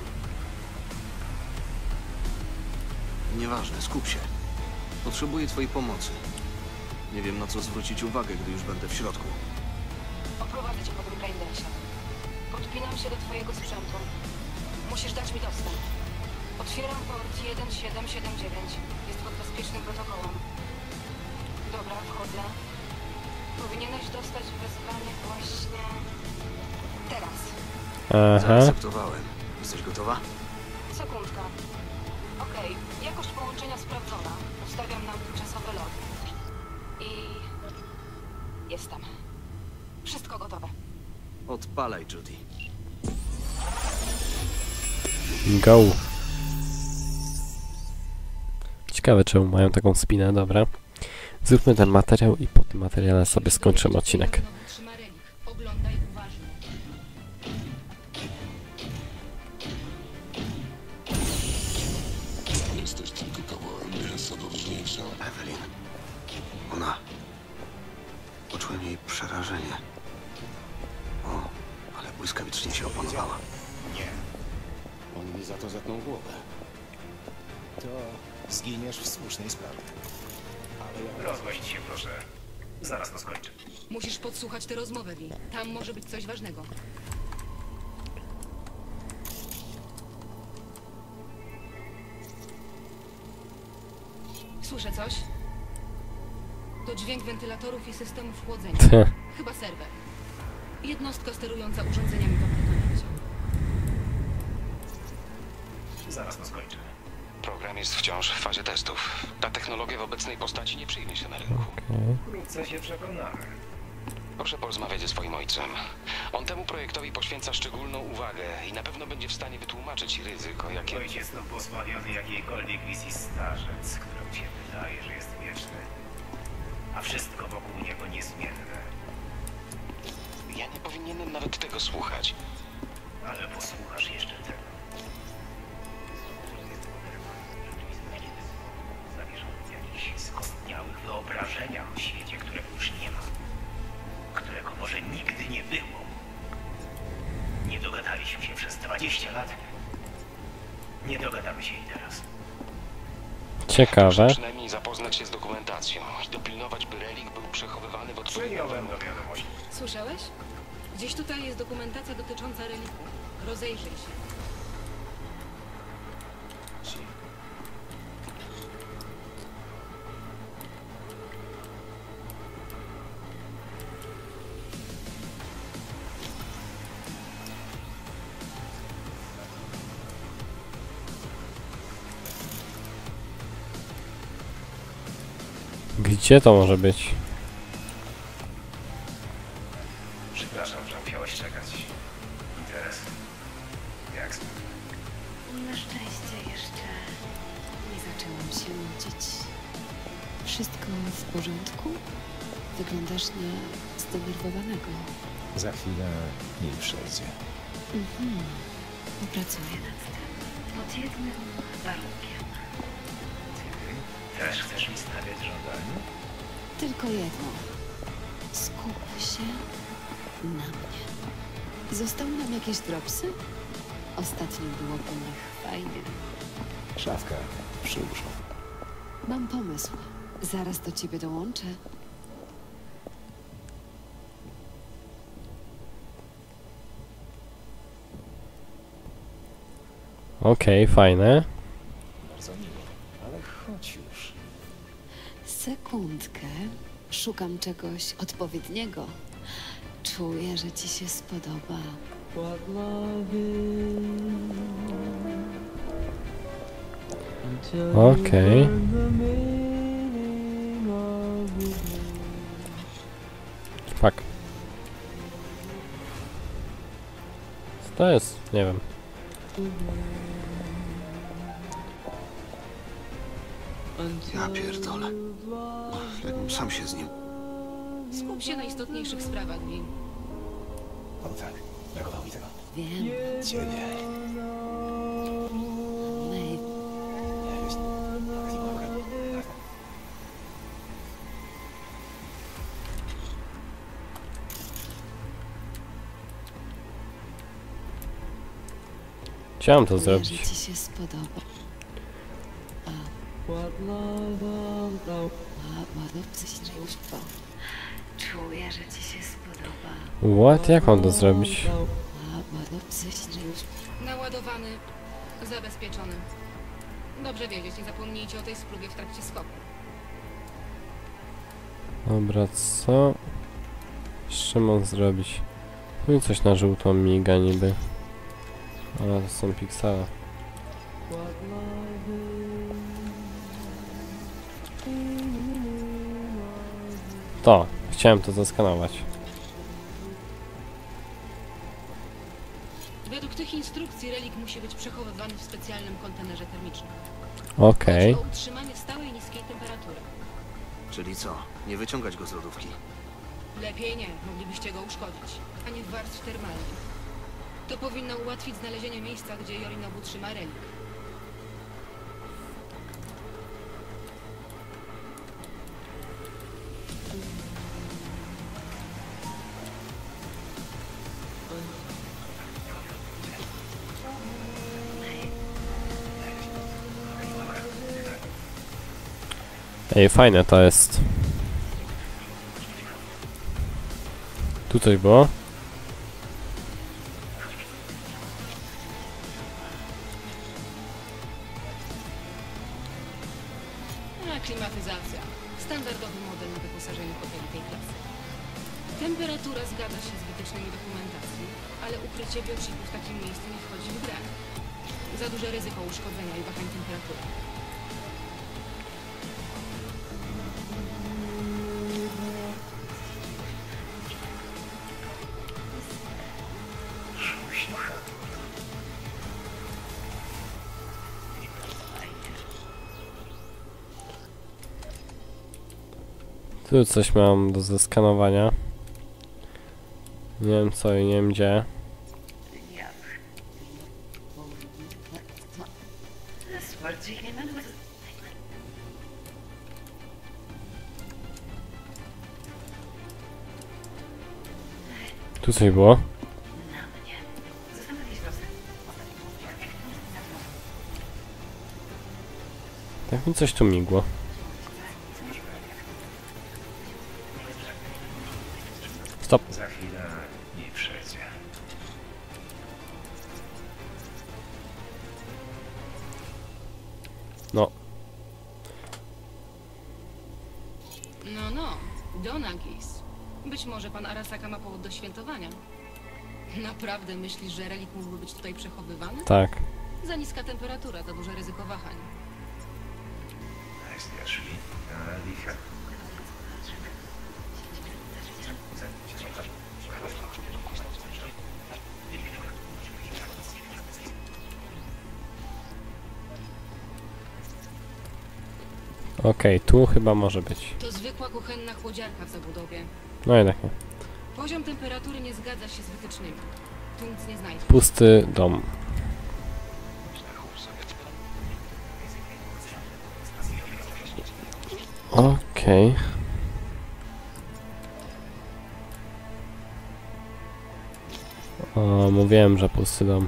Nieważne, skup się. Potrzebuję twojej pomocy. Nie wiem, na co zwrócić uwagę, gdy już będę w środku. Oprowadzę cię po tym braindensie. Podpinam się do twojego sprzętu. Musisz dać mi dostęp. Otwieram port jeden siedem siedem dziewięć. Jest pod bezpiecznym protokołem. Dobra, wchodzę. Powinieneś dostać wezwanie właśnie teraz. Aha. Zaakceptowałem. Jesteś gotowa? Sekundka. Okej, jakość połączenia sprawdzona. Ustawiam nam tymczasowe logi. I... jestem. Wszystko gotowe. Odpalaj, Judy. Go. Ciekawe, czemu mają taką spinę, dobra. Zróbmy ten materiał i po tym materiale sobie skończymy odcinek. Oglądaj uważnie. Jesteś tylko kawałem mięsa do wznięcia. Evelyn. Ona. Poczułem jej przerażenie. O, ale błyskawicznie się opanowała. Nie. On mi za to zatnął głowę. To zginiesz w słusznej sprawie. Ale ja... Rozgość się, proszę. Zaraz to skończę. Musisz podsłuchać tę rozmowę, Vi. Tam może być coś ważnego. Słyszę coś? To dźwięk wentylatorów i systemów chłodzenia. Chyba serwer. Jednostka sterująca urządzeniami w aplikowaniu. Zaraz to skończę. Program jest wciąż w fazie testów. Ta technologia w obecnej postaci nie przyjmie się na rynku. Wkrótce się przekonamy. Proszę porozmawiać ze swoim ojcem. On temu projektowi poświęca szczególną uwagę i na pewno będzie w stanie wytłumaczyć ryzyko, jakie... Ojciec to pozbawiony jakiejkolwiek wizji starzec, któremu się wydaje, że jest wieczny. A wszystko wokół niego niezmienne. Ja nie powinienem nawet tego słuchać. Ale posłuchasz jeszcze tego. Zawieszony w jakichś skostniałych wyobrażeniach o świecie, którego już nie ma. Którego może nigdy nie było. Nie dogadaliśmy się przez dwadzieścia lat. Nie dogadamy się i teraz. Ciekawe. Muszę przynajmniej zapoznać się z dokumentacją i dopilnować, by relik był przechowywany w odpowiednim Przyjąłem do wiadomości. Słyszałeś? Gdzieś tutaj jest dokumentacja dotycząca reliku. Rozejrzyj się. Gdzie to może być? Przepraszam, że musiałeś czekać. Interes? Jak zwykle. Na szczęście jeszcze nie zaczęłam się nudzić. Wszystko w porządku? Wyglądasz na zdenerwowanego. Za chwilę jej przejdzie. Mhm. Popracuję nad tym. Pod jednym warunkiem. Ty też chcesz mi stawiać żądanie? Tylko jedno. Skup się na mnie. Zostały nam jakieś dropsy? Ostatnio było po nich fajnie. Szafka przyłóż. Mam pomysł. Zaraz do ciebie dołączę. Okej, okay, fajne. Bardzo miło, ale chodź już. Sekundkę. Szukam czegoś odpowiedniego. Czuję, że ci się spodoba. Okej. Okay. Fuck. Co to jest? Nie wiem. Ja pierdolę. Jakbym sam się z nim... Skup się na istotniejszych sprawach, Vi. No tak, brakowało mi tego. Wiem. Ciebie. Maeve. Nie, wiesz, tak, nie mogę. Chciałem to Czuję, zrobić. że ci się spodoba. A. Czuję, że ci się spodoba. What? Jak mam to zrobić? Naładowany, zabezpieczony. Dobrze wiedzieć, nie zapomnijcie o tej spluwie w trakcie skoku. Dobra, co? Z czym on zrobić? No i coś na żółto miga niby. Ale to są piksele. To, chciałem to zaskanować. Według tych instrukcji relik musi być przechowywany w specjalnym kontenerze termicznym. Okej. Chodzi o utrzymanie stałej niskiej temperatury. Czyli co? Nie wyciągać go z lodówki? Lepiej nie, moglibyście go uszkodzić, a nie w warstw termalnej. To powinno ułatwić znalezienie miejsca, gdzie Yorinobu trzyma relik. Ej, fajne to jest. Tu coś było? A klimatyzacja. Standardowy model na wyposażeniu hoteli tej klasy. Temperatura zgadza się z wytycznymi dokumentacji, ale ukrycie biochipu w takim miejscu nie wchodzi w grę. Za duże ryzyko uszkodzenia i wahań temperatury. Tu coś mam do zeskanowania. Nie wiem co i nie wiem gdzie. Tu coś było. Tak mi coś tu migło. Stop. Za chwilę nie przejdzie. No. No, no, Donagis. Być może pan Arasaka ma powód do świętowania. Naprawdę myślisz, że relik mógłby być tutaj przechowywany? Tak. Za niska temperatura, za duże ryzyko wahań. Okej, okay, tu chyba może być. To zwykła kuchenna chłodziarka w zabudowie. No jednak nie. Poziom temperatury nie zgadza się z wytycznymi. Tu nic nie znajdziesz. Pusty dom. Okej. Okay. Mówiłem, że pusty dom.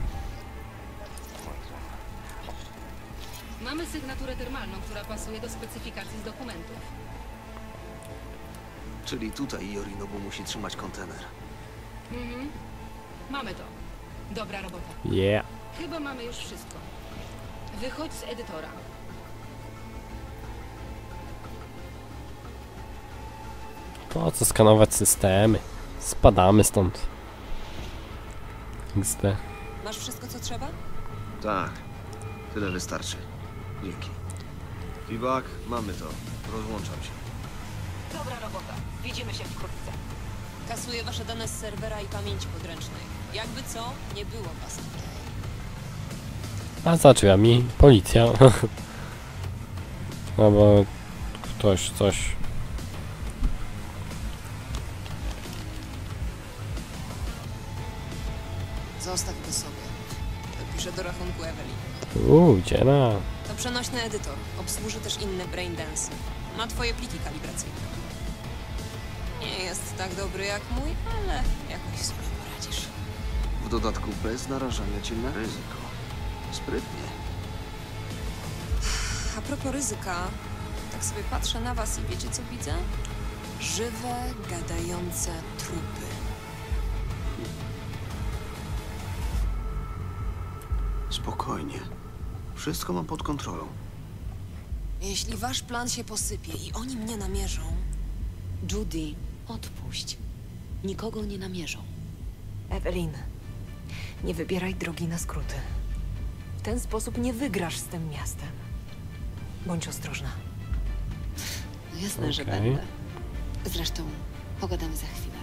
Mamy sygnaturę termalną, która pasuje do specyfikacji z dokumentów. Czyli tutaj Yorinobu musi trzymać kontener. Mhm. Mamy to. Dobra robota. Yeah. Chyba mamy już wszystko. Wychodź z edytora. Po co skanować systemy? Spadamy stąd. X D. Masz wszystko, co trzeba? Tak. Tyle wystarczy. Dzięki. Feedback, mamy to. Rozłączam się. Dobra robota. Widzimy się wkrótce. Kasuję wasze dane z serwera i pamięci podręcznej. Jakby co, nie było was tutaj. A za drzwiami policja. Albo ktoś coś. Zostaw go sobie. Dopiszę do rachunku Evelyn. Uuu, dziena. To przenośny edytor. Obsłuży też inne braindensy. Ma twoje pliki kalibracyjne. Nie jest tak dobry jak mój, ale jakoś sobie poradzisz. W dodatku bez narażania cię na ryzyko. Sprytnie. A propos ryzyka, tak sobie patrzę na was i wiecie co widzę? Żywe, gadające trupy. Spokojnie. Wszystko mam pod kontrolą. Jeśli wasz plan się posypie i oni mnie namierzą... Judy, odpuść. Nikogo nie namierzą. Evelyn, nie wybieraj drogi na skróty. W ten sposób nie wygrasz z tym miastem. Bądź ostrożna. Jasne, że Okej. będę. Zresztą pogadamy za chwilę.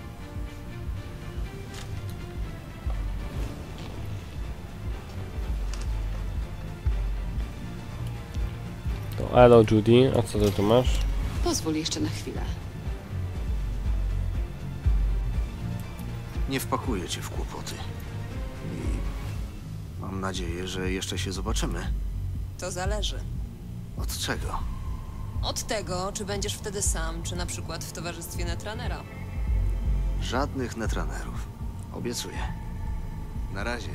To hello Judy, a co ty tu masz? Pozwól jeszcze na chwilę. Nie wpakuję cię w kłopoty. I mam nadzieję, że jeszcze się zobaczymy. To zależy. Od czego? Od tego, czy będziesz wtedy sam, czy na przykład w towarzystwie netranera. Żadnych netranerów. Obiecuję. Na razie.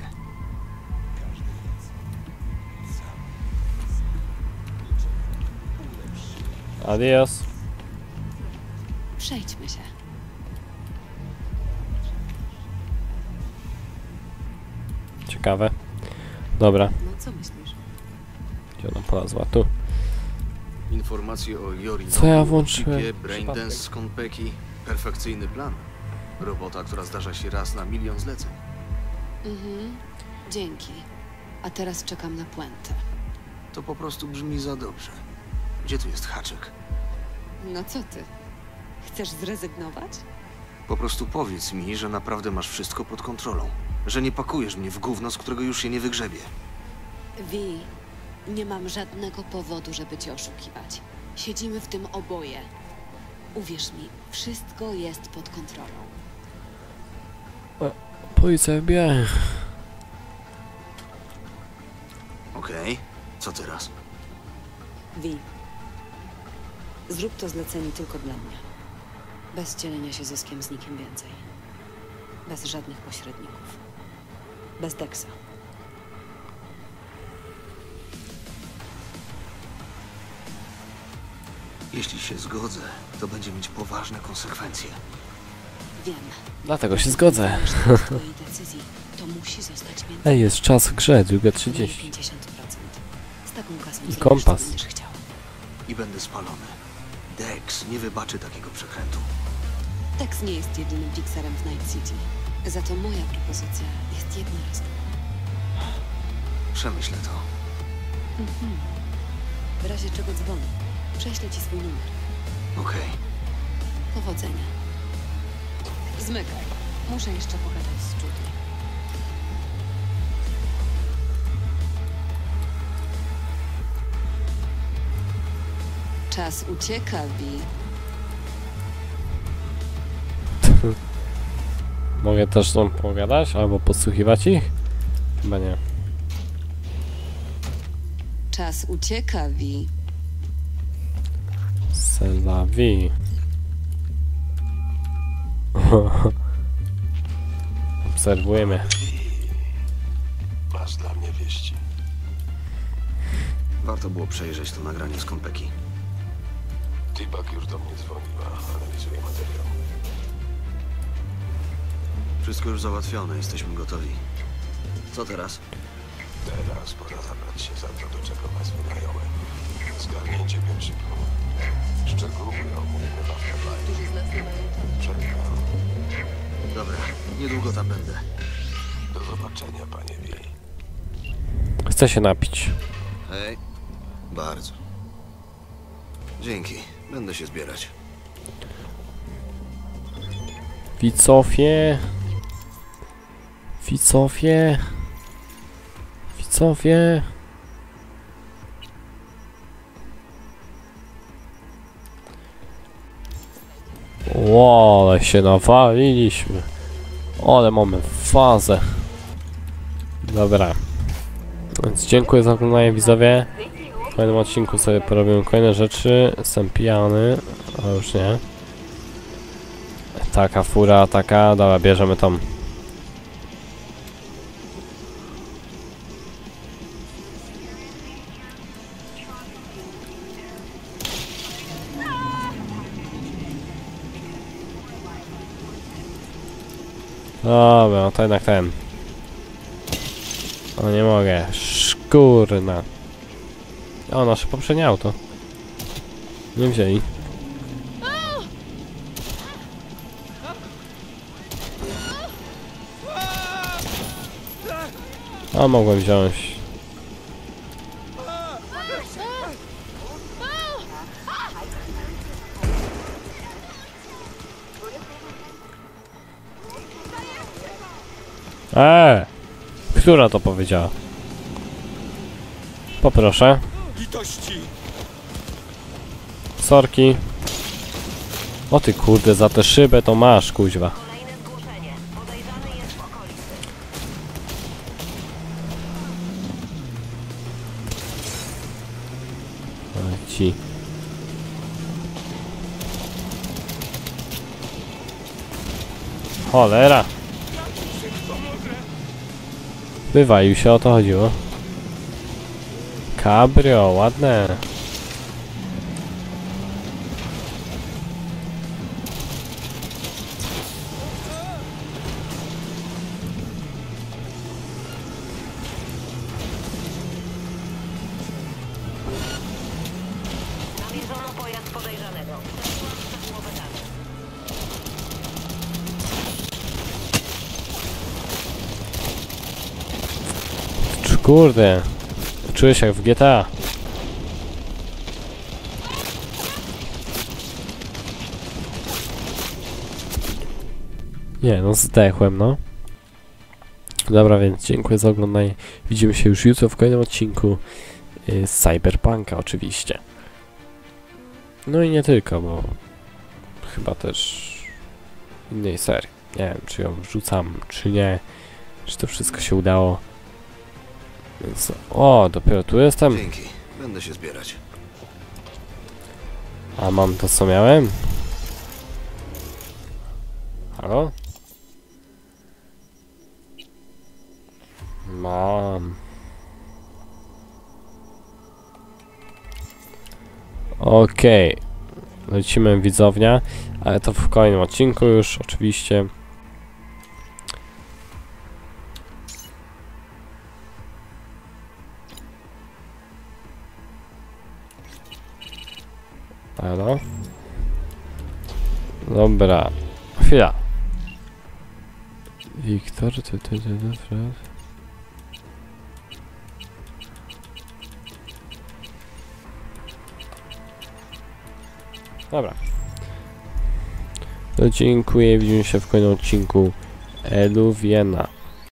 Adios. Przejdźmy się. Ciekawe. Dobra, No co myślisz? gdzie ona polazła? Tu. Informacje o Yori. Co ja włączyłem? Chipie, Braindance z Konpeki. Perfekcyjny plan. Robota, która zdarza się raz na milion zleceń. Mhm. Dzięki. A teraz czekam na puentę. To po prostu brzmi za dobrze. Gdzie tu jest haczyk? No co ty? Chcesz zrezygnować? Po prostu powiedz mi, że naprawdę masz wszystko pod kontrolą. Że nie pakujesz mnie w gówno, z którego już się nie wygrzebie. Wi, nie mam żadnego powodu, żeby cię oszukiwać. Siedzimy w tym oboje. Uwierz mi, wszystko jest pod kontrolą. Policja F B I. Okej, co teraz? Wi, zrób to zlecenie tylko dla mnie. Bez dzielenia się zyskiem z nikim więcej. Bez żadnych pośredników. Bez Dexa. Jeśli się zgodzę, to będzie mieć poważne konsekwencje. Wiem. Dlatego się zgodzę. Jeśli w twojej decyzji, to musi zostać między Ej, jest czas w grze, druga trzydzieści. pięćdziesiąt procent. Z taką kasą I zrobisz, kompas. co będziesz chciał. I będę spalony. Dex nie wybaczy takiego przekrętu. Dex nie jest jedynym fixerem w Night City. Za to moja propozycja jest jednorazowa. Przemyślę to. Mhm. W razie czego dzwonię. Prześlę ci swój numer. Okej. Powodzenia. Zmykaj. Muszę jeszcze pogadać z Judy. Czas ucieka, Vi. Mogę też tą pogadać albo podsłuchiwać ich? Chyba nie. Czas ucieka, Vi. C'est la vie. Obserwujemy. Masz dla mnie wieści. Warto było przejrzeć to nagranie z Konpeki. T-Bag już do mnie dzwoniła, analizuje materiał. Wszystko już załatwione, jesteśmy gotowi. Co teraz? Teraz pora zabrać się za to, do czego was wynająłem. Zgarnięcie biochipu. Szczegóły omówimy w Afterlife. Czekam. Dobra, niedługo tam będę. Do zobaczenia, panie Wi. Chcę się napić. Hej. Bardzo. Dzięki, będę się zbierać. Wicofie. Wicofie. Wicofie. Ło, ale się nawaliliśmy. Ale mamy fazę. Dobra. Więc dziękuję za oglądanie, widzowie. W kolejnym odcinku sobie porobimy kolejne rzeczy. Jestem pijany, ale już nie. Taka fura, taka. Dobra, bierzemy tą. Dobra, no to jednak ten. O, nie mogę. Szkurna. O, nasze poprzednie auto. Nie wzięli. A mogłem wziąć. Eee! Która to powiedziała? Poproszę. Litości! Sorki. O ty kurde, za tę szybę to masz, kuźwa. Ci. Cholera. Wywalił się, o to chodziło. Cabrio, ładne. Kurde, czuję się jak w G T A. Nie, no zdechłem, no. Dobra, więc dziękuję za oglądanie. Widzimy się już jutro w kolejnym odcinku yy, z Cyberpunka oczywiście. No i nie tylko, bo chyba też innej serii. Nie wiem, czy ją wrzucam, czy nie. Czy to wszystko się udało. Więc, o, dopiero tu jestem. Dzięki, będę się zbierać. A mam to, co miałem? Halo? Mam. Okej. Okay. Lecimy widzownia, ale to w kolejnym odcinku już, oczywiście. Halo? Dobra. Chwila. Wiktor, ty, ty, ty, ty, Fred. Dobra. To dziękuję, widzimy się w kolejnym odcinku Eluviena.